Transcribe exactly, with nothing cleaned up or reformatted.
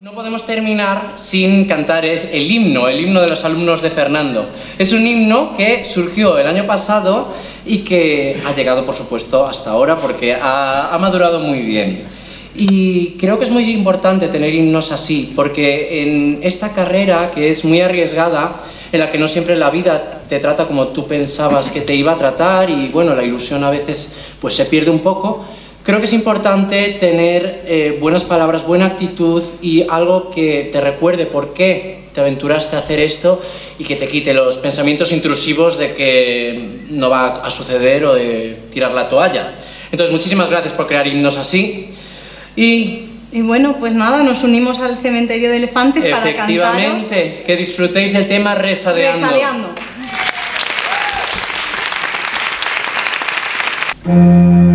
No podemos terminar sin cantar el himno, el himno de los alumnos de Fernando. Es un himno que surgió el año pasado y que ha llegado, por supuesto, hasta ahora porque ha, ha madurado muy bien. Y creo que es muy importante tener himnos así, porque en esta carrera, que es muy arriesgada, en la que no siempre la vida te trata como tú pensabas que te iba a tratar y, bueno, la ilusión a veces pues se pierde un poco. Creo que es importante tener eh, buenas palabras, buena actitud y algo que te recuerde por qué te aventuraste a hacer esto y que te quite los pensamientos intrusivos de que no va a suceder o de tirar la toalla. Entonces, muchísimas gracias por crear himnos así. Y, y bueno, pues nada, nos unimos al cementerio de elefantes para cantaros. Efectivamente, que disfrutéis del tema Resadeando. Resadeando.